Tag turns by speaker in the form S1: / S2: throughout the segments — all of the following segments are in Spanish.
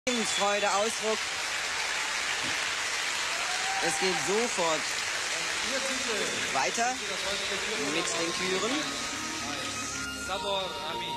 S1: Freude, Ausdruck. Es geht sofort weiter mit den Küren.
S2: Sabor Ami.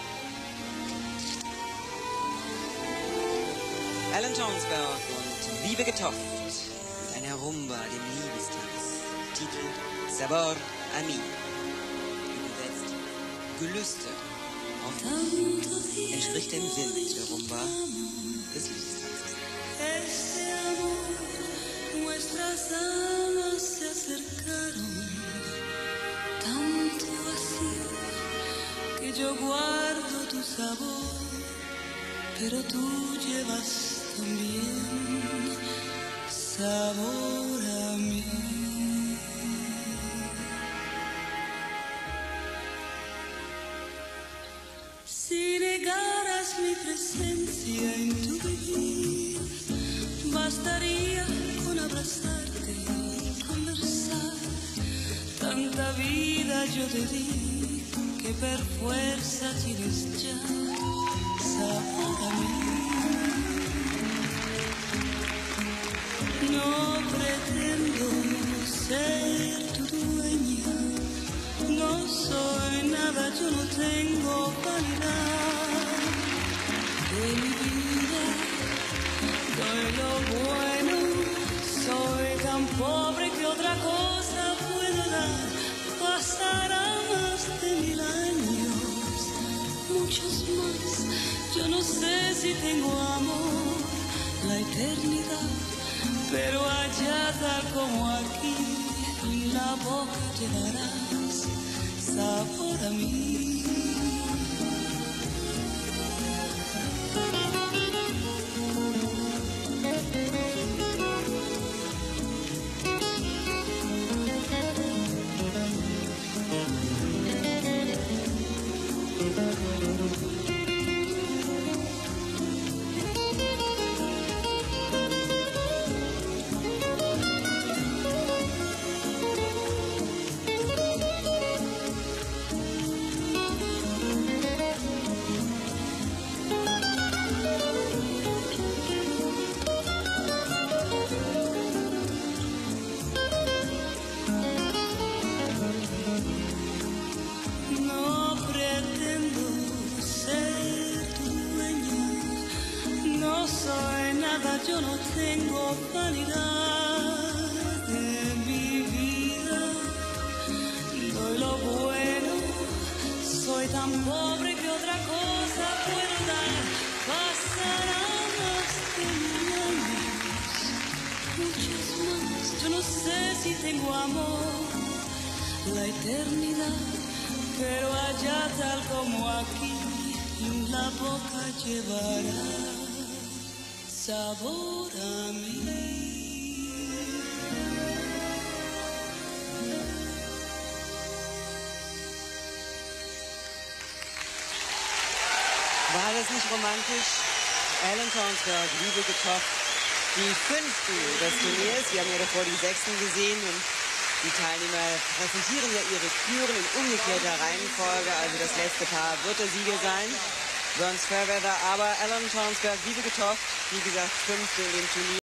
S1: Alan Townsberg und Wiebeke Toft mit einer Rumba, dem Liebestanz. Titel Sabor Ami. Übersetzt Gelüste. Entspricht dem Sinn der Rumba des Liebestanzes.
S3: Este amor, nuestras almas se acercaron, tanto así que yo guardo tu sabor, pero tú llevas también sabor a mí. Si negaras mi presencia en tu vivir, bastaría con abrazarte y conversar. Tanta vida yo te di que por fuerza tienes ya sabor a mí. No pretendo ser tu dueña, no soy nada, yo no tengo vanidad de mi vida. Doy lo bueno, soy tan pobre que otra cosa puedo dar. Pasará más de 1000 años, muchos más. Yo no sé si tengo amor, la eternidad, pero allá tal como aquí, en la boca llevarás sabor a mí. Yo no tengo vanidad de mi vida, doy lo bueno, soy tan pobre que otra cosa puedo dar. Pasarán más de 1000 años, muchos más. Yo no sé si tengo amor, la eternidad, pero allá tal como aquí, en la boca llevará sabor a mí.
S1: War das nicht romantisch? Alan Townsberg, Wiebeke Toft, die 5. des Turniers. Wir haben ja davor die 6. gesehen und die Teilnehmer präsentieren ja ihre Küren in umgekehrter Reihenfolge. Also das letzte Paar wird der Sieger sein. Burns Fairweather, aber Alan Townsberg, Wiebeke Toft, wie gesagt, 5. in dem Turnier.